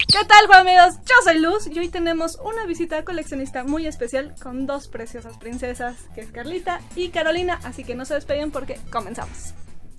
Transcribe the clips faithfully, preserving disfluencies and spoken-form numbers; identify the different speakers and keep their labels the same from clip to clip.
Speaker 1: ¿Qué tal, Juan amigos? Yo soy Luz y hoy tenemos una visita coleccionista muy especial con dos preciosas princesas, que es Carlita y Carolina, así que no se despeguen porque comenzamos.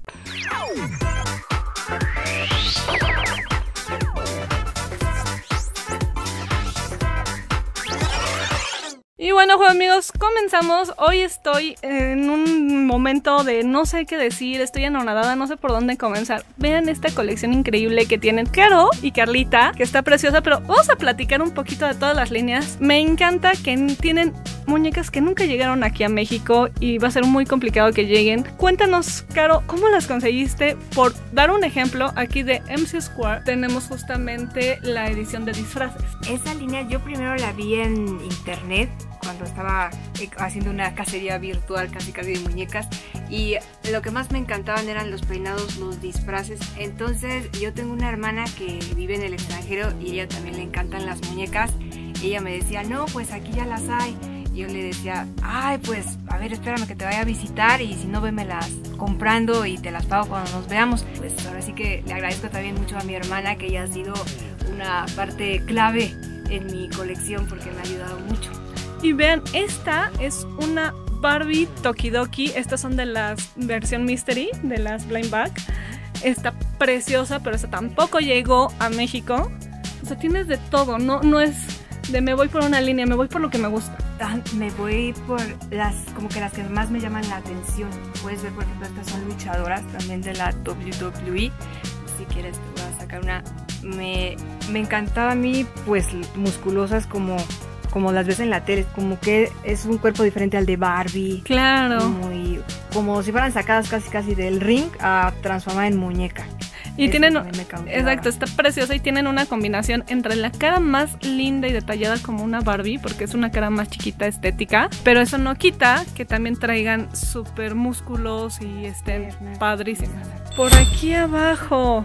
Speaker 1: Y bueno, pues amigos, comenzamos. Hoy estoy en un momento de no sé qué decir, estoy anonadada, no sé por dónde comenzar. Vean esta colección increíble que tienen Caro y Carlita, que está preciosa, pero vamos a platicar un poquito de todas las líneas. Me encanta que tienen muñecas que nunca llegaron aquí a México y va a ser muy complicado que lleguen. Cuéntanos, Caro, ¿cómo las conseguiste? Por dar un ejemplo, aquí de M C Square tenemos justamente la edición de disfraces.
Speaker 2: Esa línea yo primero la vi en internet cuando estaba haciendo una cacería virtual casi casi de muñecas, y lo que más me encantaban eran los peinados, los disfraces. Entonces yo tengo una hermana que vive en el extranjero y ella también le encantan las muñecas. Ella me decía, no, pues aquí ya las hay. Y yo le decía, ay, pues a ver, espérame que te vaya a visitar y si no, vémelas comprando y te las pago cuando nos veamos. Pues ahora sí que le agradezco también mucho a mi hermana, que ella ha sido una parte clave en mi colección porque me ha ayudado mucho.
Speaker 1: Y vean, esta es una Barbie Tokidoki. Estas son de la versión Mystery, de las Blind Bag. Está preciosa, pero esta tampoco llegó a México. O sea, tienes de todo, no, no es de me voy por una línea, me voy por lo que me gusta.
Speaker 2: Me voy por las, como que las que más me llaman la atención. Puedes ver, por ejemplo, estas son luchadoras también de la W W E. Si quieres te voy a sacar una. Me, me encantaba a mí, pues, musculosas como... como las ves en la tele, como que es un cuerpo diferente al de Barbie.
Speaker 1: Claro.
Speaker 2: Muy, como si fueran sacadas casi casi del ring a transformar en muñeca.
Speaker 1: Y
Speaker 2: Eso
Speaker 1: tienen,
Speaker 2: me
Speaker 1: exacto, está preciosa y tienen una combinación entre la cara más linda y detallada como una Barbie, porque es una cara más chiquita, estética, pero eso no quita que también traigan súper músculos y estén padrísimas. Por aquí abajo,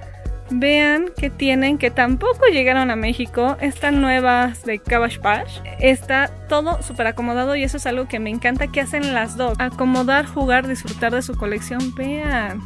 Speaker 1: vean que tienen, que tampoco llegaron a México, estas nuevas de Cabbage Patch. Está todo súper acomodado y eso es algo que me encanta que hacen las dos. Acomodar, jugar, disfrutar de su colección. Vean.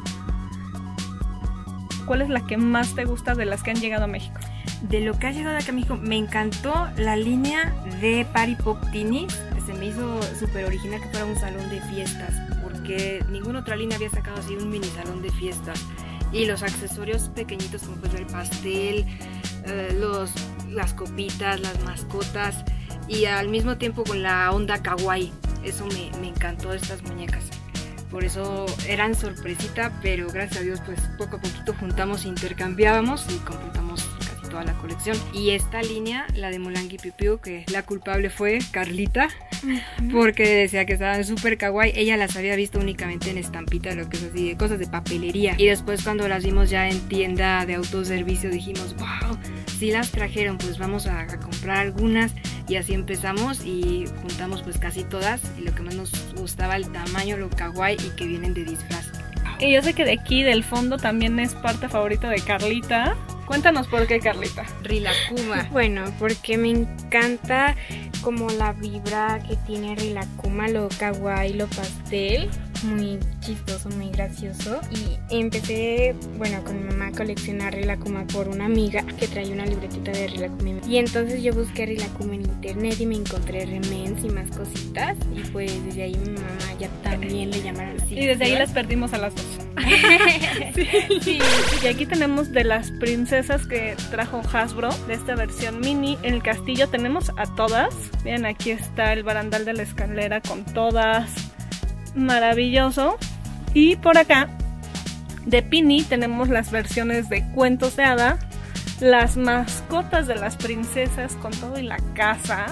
Speaker 1: ¿Cuál es la que más te gusta de las que han llegado a México?
Speaker 2: De lo que ha llegado acá a México, me encantó la línea de Party Pop Teeny. Se me hizo súper original que fuera un salón de fiestas, porque ninguna otra línea había sacado así un mini salón de fiestas. Y los accesorios pequeñitos como pues el pastel, eh, los, las copitas, las mascotas, y al mismo tiempo con la onda kawaii. Eso me, me encantó de estas muñecas. Por eso eran sorpresita, pero gracias a Dios pues poco a poquito juntamos, intercambiábamos y completamos casi toda la colección. Y esta línea, la de Molangi Piu Piu, que la culpable fue Carlita, porque decía que estaban súper kawaii. Ella las había visto únicamente en estampita, lo que es así, de cosas de papelería. Y después cuando las vimos ya en tienda de autoservicio dijimos, wow, si las trajeron, pues vamos a, a comprar algunas. Y así empezamos y juntamos pues casi todas. Y lo que más nos gustaba, el tamaño, lo kawaii y que vienen de disfraz.
Speaker 1: Y yo sé que de aquí, del fondo, también es parte favorita de Carlita. Cuéntanos por qué, Carlita.
Speaker 2: Rilakkuma.
Speaker 3: Bueno, porque me encanta como la vibra que tiene Rilakkuma, lo kawaii, lo pastel. Muy chistoso, muy gracioso. Y empecé, bueno, con mi mamá a coleccionar Rilakkuma por una amiga que traía una libretita de Rilakkuma. Y entonces yo busqué Rilakkuma en internet y me encontré remens y más cositas. Y pues desde ahí mi mamá ya también le llamaron así.
Speaker 1: Y desde ahí las perdimos a las dos. Sí. Sí. Y aquí tenemos de las princesas que trajo Hasbro, de esta versión mini. En el castillo tenemos a todas. Vean, aquí está el barandal de la escalera con todas. Maravilloso. Y por acá de Pini tenemos las versiones de cuentos de hada, las mascotas de las princesas con todo y la casa.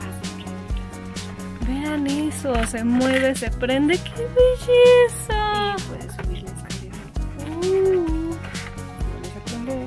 Speaker 1: Vean eso, se mueve, se prende, ¡qué belleza!
Speaker 2: Sí, puedes subir la escalera.
Speaker 1: Uh,
Speaker 2: Puedes aprender.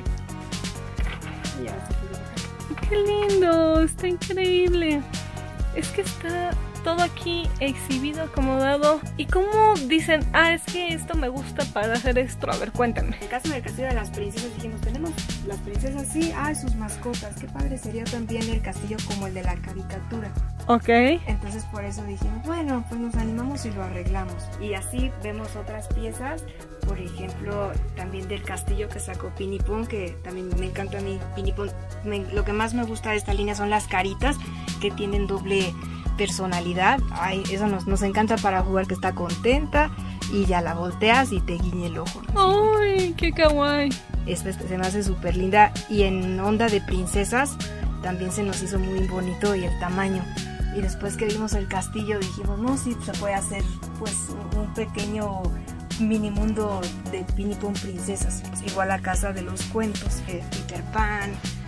Speaker 2: Ya se puede bajar.
Speaker 1: ¡Qué lindo! Está increíble. Es que está todo aquí exhibido, acomodado. ¿Y cómo dicen, ah, es que esto me gusta para hacer esto? A ver, cuéntame.
Speaker 2: En el caso del castillo de las princesas dijimos, tenemos las princesas, sí, ah, sus mascotas. Qué padre sería también el castillo como el de la caricatura.
Speaker 1: Ok.
Speaker 2: Entonces por eso dijimos, bueno, pues nos animamos y lo arreglamos. Y así vemos otras piezas, por ejemplo, también del castillo que sacó Pinipón, que también me encanta a mí Pinipón. Me, lo que más me gusta de esta línea son las caritas que tienen doble personalidad. Ay, eso nos, nos encanta para jugar, que está contenta y ya la volteas y te guiñe el ojo, ¿no?
Speaker 1: ¡Ay, qué kawaii!
Speaker 2: Esta se me hace súper linda, y en onda de princesas también se nos hizo muy bonito y el tamaño. Y después que vimos el castillo dijimos, no, sí, se puede hacer pues un pequeño mini mundo de Pinipón princesas. Igual la casa de los cuentos, eh, Peter Pan,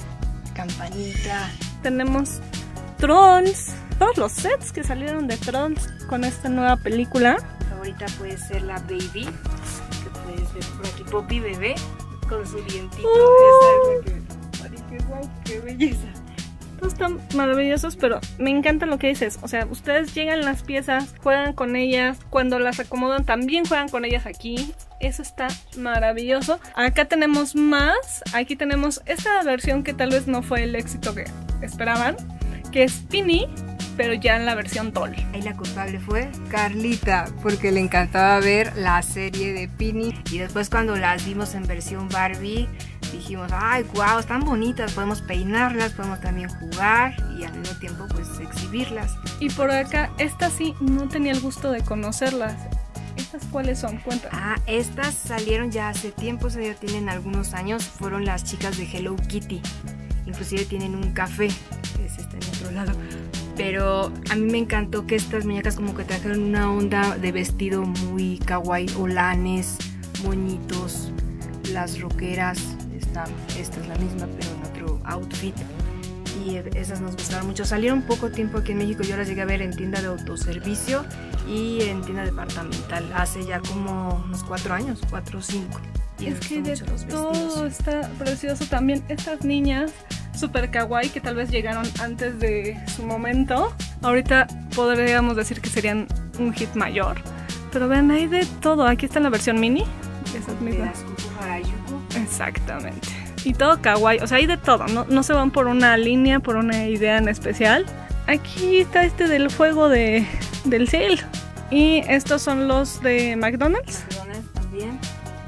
Speaker 2: Campanita.
Speaker 1: Tenemos Trolls, todos los sets que salieron de Trolls con esta nueva película.
Speaker 2: Favorita puede ser la Baby, que puedes ver por aquí, Poppy Bebé, con su dientito.
Speaker 1: Uh.
Speaker 2: Esa es la que, que, wow, qué belleza.
Speaker 1: Todos están maravillosos, pero me encanta lo que dices. O sea, ustedes llegan las piezas, juegan con ellas, cuando las acomodan también juegan con ellas aquí. Eso está maravilloso. Acá tenemos más. Aquí tenemos esta versión que tal vez no fue el éxito que esperaban, que es Pini, pero ya en la versión doll.
Speaker 2: Ahí la culpable fue Carlita, porque le encantaba ver la serie de Pini. Y después cuando las vimos en versión Barbie, dijimos, ay, wow, están bonitas, podemos peinarlas, podemos también jugar y al mismo tiempo pues exhibirlas.
Speaker 1: Y por acá, estas sí no tenía el gusto de conocerlas. ¿Estas cuáles son? Cuéntame.
Speaker 2: Ah, estas salieron ya hace tiempo, o sea, ya tienen algunos años, fueron las chicas de Hello Kitty. Inclusive tienen un café, que es este en otro lado. Pero a mí me encantó que estas muñecas como que trajeron una onda de vestido muy kawaii, holanes, moñitos, las rockeras. Esta, esta es la misma pero en otro outfit, y esas nos gustaron mucho. Salieron poco tiempo aquí en México, yo las llegué a ver en tienda de autoservicio y en tienda departamental hace ya como unos cuatro años, cuatro o cinco. Y
Speaker 1: es que de
Speaker 2: mucho los
Speaker 1: todo
Speaker 2: vestidos.
Speaker 1: está precioso también. Estas niñas super kawaii que tal vez llegaron antes de su momento, ahorita podríamos decir que serían un hit mayor, pero vean, hay de todo. Aquí está en la versión mini, esas mismas. Exactamente. Y todo kawaii, o sea, hay de todo, no, no se van por una línea, por una idea en especial. Aquí está este del juego de, del sale. Y estos son los de McDonald's.
Speaker 2: McDonald's también.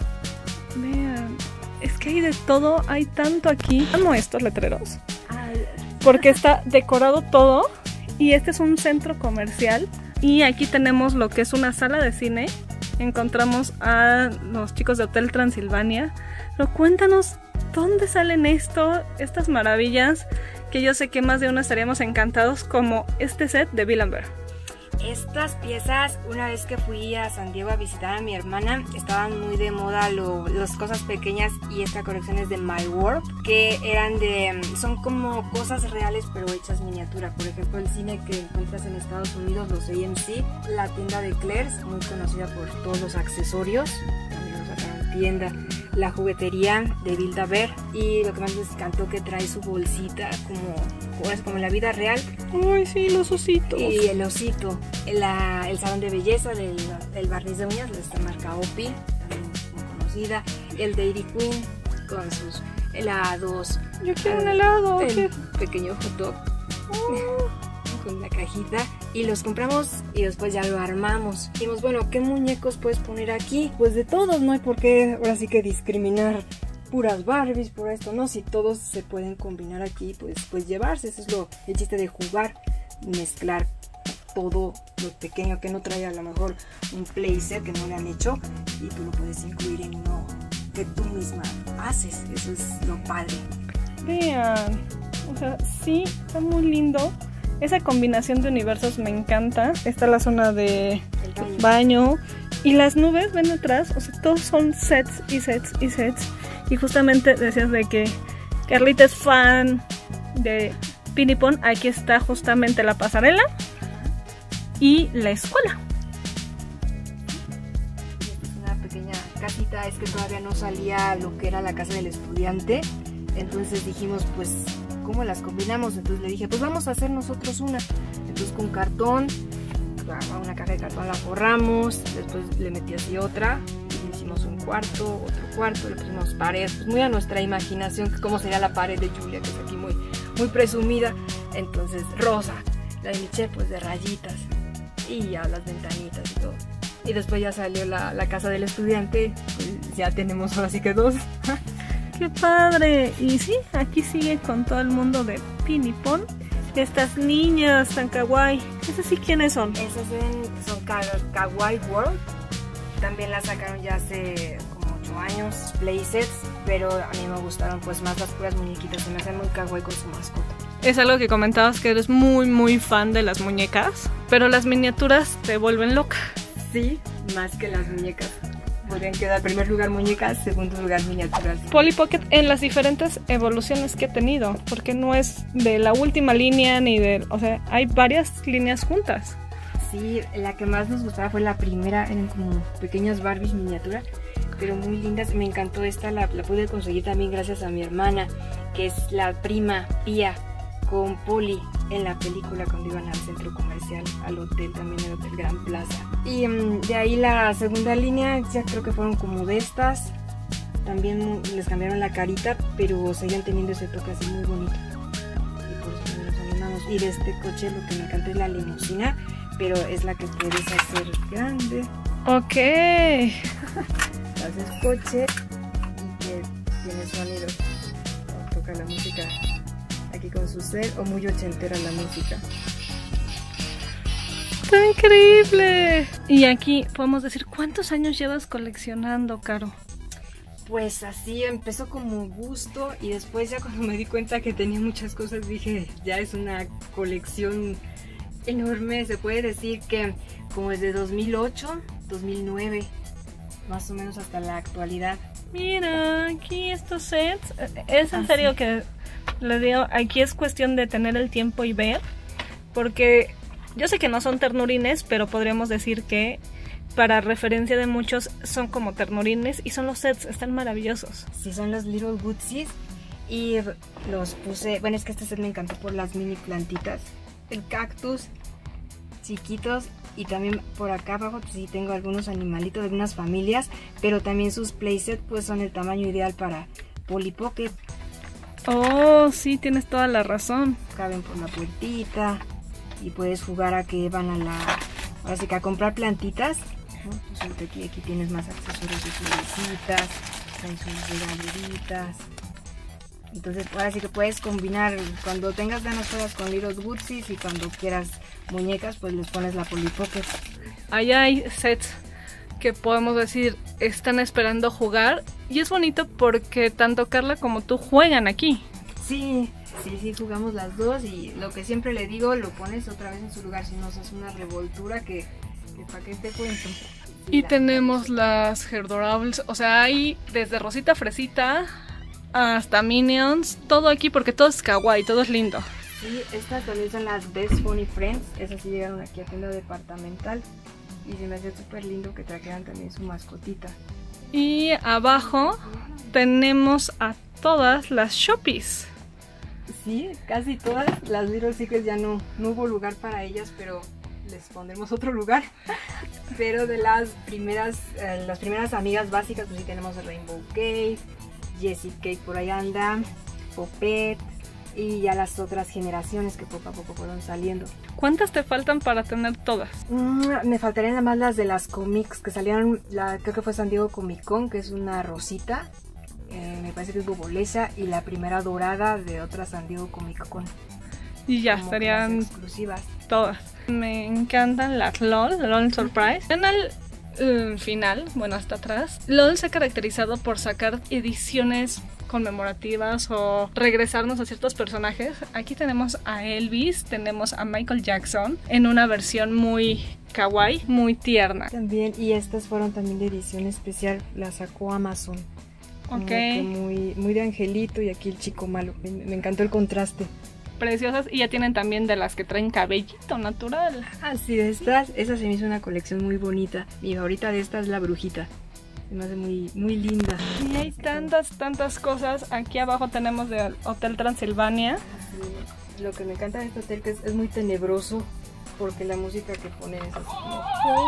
Speaker 1: Vean, es que hay de todo, hay tanto aquí. Amo estos letreros, porque está decorado todo. Y este es un centro comercial. Y aquí tenemos lo que es una sala de cine. Encontramos a los chicos de Hotel Transilvania. Pero cuéntanos, ¿dónde salen esto, estas maravillas? Que yo sé que más de uno estaríamos encantados, como este set de Bill and Bear.
Speaker 2: Estas piezas, una vez que fui a San Diego a visitar a mi hermana, estaban muy de moda lo, las cosas pequeñas, y esta colección es de My World, que eran de, son como cosas reales pero hechas miniatura. Por ejemplo, el cine que encuentras en Estados Unidos, los A M C, la tienda de Claire's, muy conocida por todos los accesorios, también los sacaron tienda. La juguetería de Build a Bear, y lo que más les encantó que trae su bolsita como, como en la vida real.
Speaker 1: Ay, sí, los ositos.
Speaker 2: Y el osito, la, el salón de belleza del, del barniz de uñas, de esta marca Opi, también muy conocida. El Dairy Queen con sus helados.
Speaker 1: Yo quiero un helado.
Speaker 2: El
Speaker 1: ¿Qué?
Speaker 2: pequeño hot dog.
Speaker 1: Oh.
Speaker 2: Con la cajita, y los compramos y después ya lo armamos. Dijimos, bueno, ¿qué muñecos puedes poner aquí? Pues de todos, no hay por qué ahora sí que discriminar puras Barbies, por esto, no, si todos se pueden combinar aquí, pues, pues llevarse. Eso es lo, el chiste de jugar, mezclar todo lo pequeño que no trae a lo mejor un playset que no le han hecho, y tú lo puedes incluir en uno que tú misma haces. Eso es lo padre.
Speaker 1: Vean, o sea, sí, está muy lindo. Esa combinación de universos me encanta. Está la zona de
Speaker 2: El baño.
Speaker 1: baño. Y las nubes, ven atrás. O sea, todos son sets y sets y sets. Y justamente decías de que Carlita es fan de Pinipón. Aquí está justamente la pasarela y la escuela.
Speaker 2: Esta es una pequeña casita. Es que todavía no salía lo que era la casa del estudiante. Entonces dijimos, pues, ¿cómo las combinamos? Entonces le dije, pues vamos a hacer nosotros una. Entonces con cartón, una caja de cartón la forramos, después le metí así otra, y hicimos un cuarto, otro cuarto, le pusimos pared, pues muy a nuestra imaginación, que cómo sería la pared de Julia, que es aquí muy, muy presumida. Entonces rosa, la de Michelle pues de rayitas, y ya las ventanitas y todo. Y después ya salió la, la casa del estudiante, pues ya tenemos ahora sí que dos.
Speaker 1: ¡Qué padre! Y sí, aquí sigue con todo el mundo de Pin y Pon. Estas niñas tan kawaii, ¿esas sí quiénes son?
Speaker 2: Esas son Kawaii World. También las sacaron ya hace como ocho años, playsets, pero a mí me gustaron pues más las puras muñequitas, se me hacen muy kawaii con su mascota.
Speaker 1: Es algo que comentabas, que eres muy muy fan de las muñecas, pero las miniaturas te vuelven loca.
Speaker 2: Sí, más que las muñecas. Podrían quedar primer lugar muñecas, segundo lugar miniaturas.
Speaker 1: Polly Pocket en las diferentes evoluciones que ha tenido, porque no es de la última línea ni de... O sea, hay varias líneas juntas.
Speaker 2: Sí, la que más nos gustaba fue la primera, eran como pequeñas Barbies miniatura, pero muy lindas. Me encantó esta, la, la pude conseguir también gracias a mi hermana, que es la prima Pía con Polly en la película cuando iban al centro comercial, al hotel, también el Hotel Gran Plaza. Y um, de ahí la segunda línea, ya creo que fueron como de estas, también les cambiaron la carita, pero seguían teniendo ese toque así muy bonito. Y por eso también nos animamos. Y de este coche lo que me encanta es la limusina, pero es la que puedes hacer grande.
Speaker 1: Ok.
Speaker 2: Haces coche y que tiene sonido. O toca la música aquí con su cel, o muy ochentera la música.
Speaker 1: ¡Está increíble! Y aquí podemos decir, ¿cuántos años llevas coleccionando, Caro?
Speaker 2: Pues así empezó como gusto, y después ya cuando me di cuenta que tenía muchas cosas dije, ya es una colección enorme. Se puede decir que como desde dos mil ocho, dos mil nueve, más o menos hasta la actualidad.
Speaker 1: Mira, aquí estos sets, es en serio que les digo, aquí es cuestión de tener el tiempo y ver, porque yo sé que no son ternurines, pero podríamos decir que para referencia de muchos son como ternurines, y son los sets, están maravillosos.
Speaker 2: Sí, son los Little Woodsies, y los puse, bueno, es que este set me encantó por las mini plantitas, el cactus, chiquitos, y también por acá abajo pues sí tengo algunos animalitos de algunas familias, pero también sus playsets pues son el tamaño ideal para Polly Pocket.
Speaker 1: Oh, sí, tienes toda la razón.
Speaker 2: Caben por la puertita y puedes jugar a que van a la... Ahora sí que a comprar plantitas, ¿no? Pues aquí, aquí tienes más accesorios de florecitas, traen sus regaleritas. Entonces ahora sí que puedes combinar, cuando tengas ganas juegas con Little Woodsies, y cuando quieras muñecas pues les pones la Polly Pocket.
Speaker 1: Allá hay sets que podemos decir están esperando jugar, y es bonito porque tanto Carla como tú juegan aquí.
Speaker 2: Sí, sí, sí, jugamos las dos, y lo que siempre le digo, lo pones otra vez en su lugar, si no es una revoltura que, que para qué te cuento.
Speaker 1: Y la... tenemos las Hairdorables, o sea, hay desde Rosita Fresita hasta Minions, todo aquí porque todo es kawaii, todo es lindo.
Speaker 2: Sí, estas también son las Best Funny Friends, esas sí llegaron aquí a tienda departamental, y se me hace súper lindo que trajeran también su mascotita.
Speaker 1: Y abajo tenemos a todas las Shoppies.
Speaker 2: Sí, casi todas las Little Secrets ya no, no hubo lugar para ellas, pero les pondremos otro lugar. Pero de las primeras, eh, las primeras amigas básicas, pues sí tenemos el Rainbow Cake, Jessie Cake por ahí anda, Popette, y ya las otras generaciones que poco a poco fueron saliendo.
Speaker 1: ¿Cuántas te faltan para tener todas?
Speaker 2: Mm, me faltarían nada más las de las comics que salieron, la, creo que fue San Diego Comic Con, que es una rosita, eh, me parece que es Bobolesa, y la primera dorada de otra San Diego Comic Con.
Speaker 1: Y ya estarían
Speaker 2: exclusivas.
Speaker 1: Todas. Me encantan las LOL, LOL Surprise. En el uh, final, bueno, hasta atrás, LOL se ha caracterizado por sacar ediciones conmemorativas o regresarnos a ciertos personajes. Aquí tenemos a Elvis, tenemos a Michael Jackson en una versión muy kawaii, muy tierna.
Speaker 2: También, y estas fueron también de edición especial, las sacó Amazon.
Speaker 1: Ok.
Speaker 2: Muy, muy de angelito, y aquí el chico malo. Me, me encantó el contraste.
Speaker 1: Preciosas, y ya tienen también de las que traen cabellito natural.
Speaker 2: Ah, sí, de estas, esa se me hizo una colección muy bonita. Mi favorita de estas es la brujita. Se me hace muy, muy linda.
Speaker 1: Y hay tantas, tantas cosas. Aquí abajo tenemos de Hotel Transilvania.
Speaker 2: Sí, lo que me encanta de este hotel que es, es muy tenebroso porque la música que pone es así como...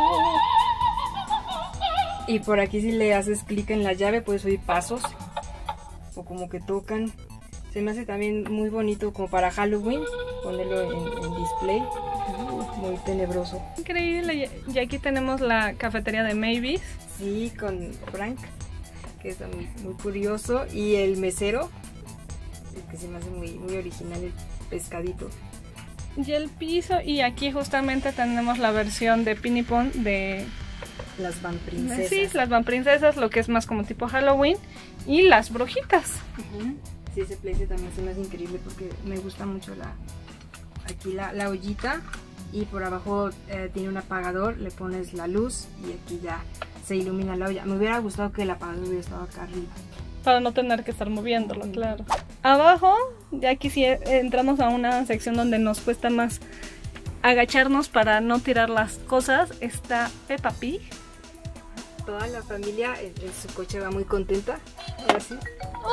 Speaker 2: Y por aquí si le haces clic en la llave puedes oír pasos o como que tocan. Se me hace también muy bonito como para Halloween ponerlo en, en display. Muy tenebroso.
Speaker 1: Increíble. Y aquí tenemos la cafetería de Mavis.
Speaker 2: Sí, con Frank, que es muy, muy curioso. Y el mesero, que se me hace muy, muy original, el pescadito.
Speaker 1: Y el piso. Y aquí justamente tenemos la versión de Pinny Pon de...
Speaker 2: Las Van Princesas.
Speaker 1: Sí, las Van Princesas, lo que es más como tipo Halloween. Y las brujitas.
Speaker 2: Uh-huh. Sí, ese place también se me hace increíble porque me gusta mucho la... Aquí la, la ollita. Y por abajo eh, tiene un apagador, le pones la luz y aquí ya se ilumina la olla. Me hubiera gustado que el apagador hubiera estado acá arriba.
Speaker 1: Para no tener que estar moviéndolo, sí. Claro. Abajo, ya aquí sí entramos a una sección donde nos cuesta más agacharnos para no tirar las cosas. Está Peppa Pig.
Speaker 2: Toda la familia en, en su coche va muy contenta. Ahora sí.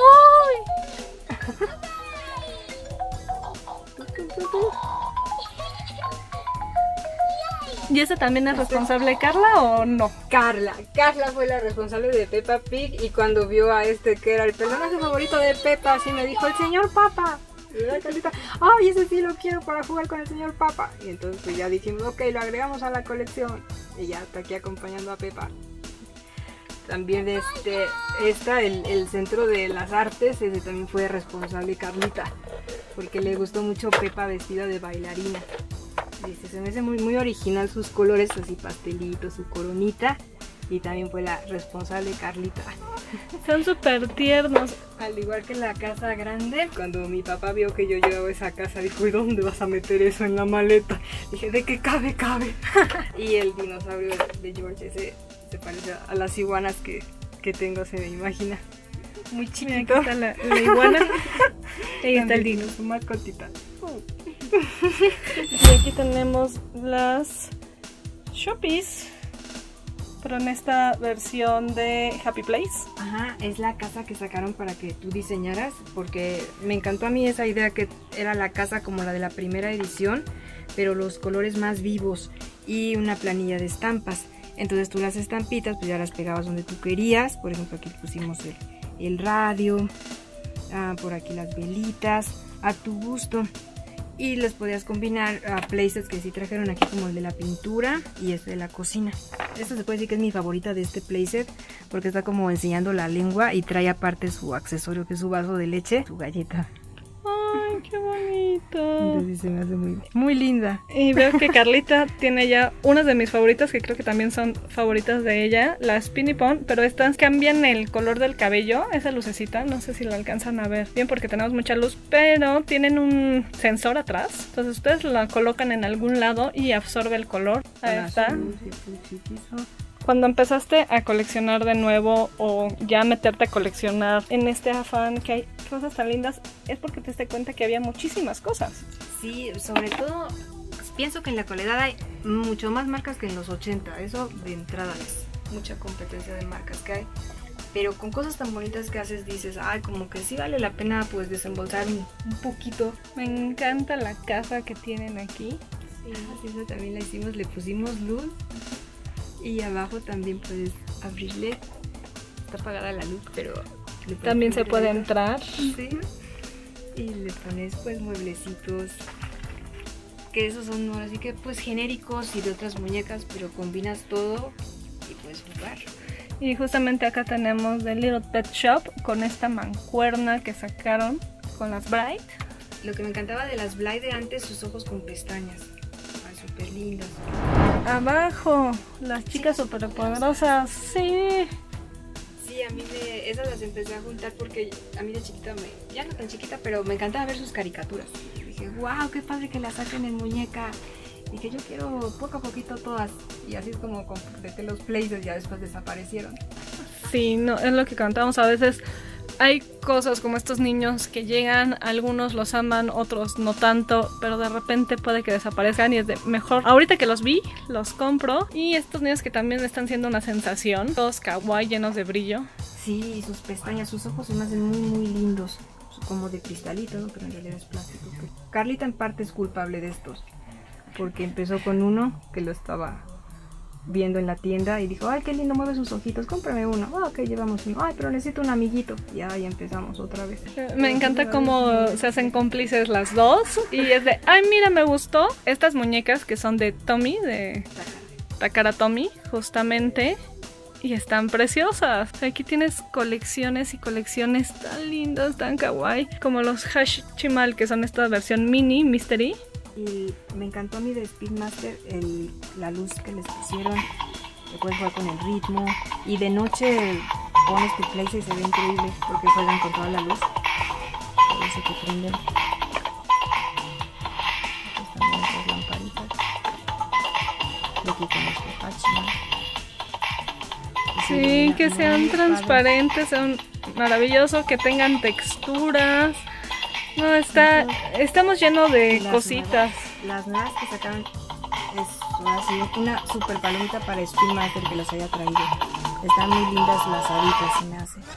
Speaker 1: ¡Uy! ¿Y ese también es responsable Carla o no?
Speaker 2: Carla, Carla fue la responsable de Peppa Pig y cuando vio a este que era el personaje favorito de Peppa, así me dijo, el señor Papa. Y la Carlita, ay, ese sí lo quiero para jugar con el señor Papa. Y entonces pues ya dijimos, ok, lo agregamos a la colección. Y ya está aquí acompañando a Peppa. También este, esta, el, el centro de las artes, ese también fue responsable Carlita, porque le gustó mucho Peppa vestida de bailarina. Dice, se me hace muy, muy original sus colores, así pastelitos, su coronita, y también fue la responsable Carlita.
Speaker 1: Son súper tiernos.
Speaker 2: Al igual que la casa grande, cuando mi papá vio que yo llevaba esa casa, dijo, ¿y dónde vas a meter eso en la maleta? Dije, ¿de qué cabe, cabe? Y el dinosaurio de George, ese se parece a las iguanas que, que tengo, se me imagina. Muy chiquito.
Speaker 1: Aquí está la, la iguana. Ahí está el dino.
Speaker 2: Su mascotita.
Speaker 1: Y aquí tenemos las Shoppies, pero en esta versión de Happy Place.
Speaker 2: Ajá, es la casa que sacaron para que tú diseñaras, porque me encantó a mí esa idea que era la casa como la de la primera edición, pero los colores más vivos y una planilla de estampas. Entonces tú las estampitas pues ya las pegabas donde tú querías. Por ejemplo, aquí pusimos el, el radio, ah, por aquí las velitas, a tu gusto. Y les podías combinar a uh, places que sí trajeron aquí, como el de la pintura y este de la cocina. Esta se puede decir que es mi favorita de este playset, porque está como enseñando la lengua y trae aparte su accesorio, que es su vaso de leche, su galleta.
Speaker 1: ¡Ay, qué bonito!
Speaker 2: Entonces se me hace muy, muy linda.
Speaker 1: Y veo que Carlita tiene ya unas de mis favoritas, que creo que también son favoritas de ella, las Pinny Pon, pero estas cambian el color del cabello, esa lucecita, no sé si la alcanzan a ver bien porque tenemos mucha luz, pero tienen un sensor atrás, entonces ustedes la colocan en algún lado y absorbe el color. Ahí está. Cuando empezaste a coleccionar de nuevo o ya meterte a coleccionar en este afán que hay cosas tan lindas, es porque te diste cuenta que había muchísimas cosas.
Speaker 2: Sí, sobre todo pienso que en la actualidad hay mucho más marcas que en los ochenta, eso de entrada es mucha competencia de marcas que hay, pero con cosas tan bonitas que haces dices, ay, como que sí vale la pena pues desembolsar un, un poquito.
Speaker 1: Me encanta la casa que tienen aquí.
Speaker 2: Sí, esa también la hicimos, le pusimos luz. Y abajo también puedes abrirle. Está apagada la luz, pero
Speaker 1: también se puede entrar.
Speaker 2: Sí. Y le pones pues mueblecitos, que esos son ahora sí que pues genéricos y de otras muñecas, pero combinas todo y puedes jugar.
Speaker 1: Y justamente acá tenemos The Little Pet Shop con esta mancuerna que sacaron con las Bright.
Speaker 2: Lo que me encantaba de las Bright de antes, sus ojos con pestañas. Súper lindas.
Speaker 1: Abajo, las chicas superpoderosas, sí.
Speaker 2: Sí, a mí me, esas las empecé a juntar porque a mí de chiquita, me, ya no tan chiquita, pero me encantaba ver sus caricaturas. Y dije, wow, qué padre que las saquen en muñeca. Y que yo quiero poco a poquito todas. Y así es como completé los places, ya después desaparecieron.
Speaker 1: Sí, no, es lo que cantábamos a veces. hay cosas como estos niños que llegan, algunos los aman, otros no tanto, pero de repente puede que desaparezcan y es de mejor. Ahorita que los vi, los compro. Y estos niños que también están siendo una sensación, todos kawaii, llenos de brillo.
Speaker 2: Sí, sus pestañas, sus ojos se me hacen muy muy lindos, como de cristalito, ¿no? Pero en realidad es plástico. Carlita en parte es culpable de estos, porque empezó con uno que lo estaba viendo en la tienda y dijo, ay, qué lindo mueve sus ojitos, cómprame uno. Ah, ok, llevamos uno. Ay, pero necesito un amiguito. Y ahí empezamos otra vez.
Speaker 1: Me encanta cómo se hacen cómplices las dos. Y es de, ay, mira, me gustó estas muñecas que son de Tommy, de Takara Tomy, justamente. Y están preciosas. Aquí tienes colecciones y colecciones tan lindas, tan kawaii, como los Hashimal, que son esta versión mini, mystery.
Speaker 2: Y me encantó a mí de Speedmaster el, la luz que les pusieron, que puedes jugar con el ritmo, y de noche pones tu place y se ve increíble porque juegan con toda la luz. Parece que prenden. Aquí están nuestras lamparitas. Y aquí con nuestro Hachiman.
Speaker 1: Sí, que sean transparentes, sean maravillosos, que tengan texturas. No, está, estamos llenos de
Speaker 2: las
Speaker 1: cositas.
Speaker 2: Nuevas, las nuevas que sacaron es así, una super palomita para Speedmaster que los haya traído. Están muy lindas las haditas, se me hace.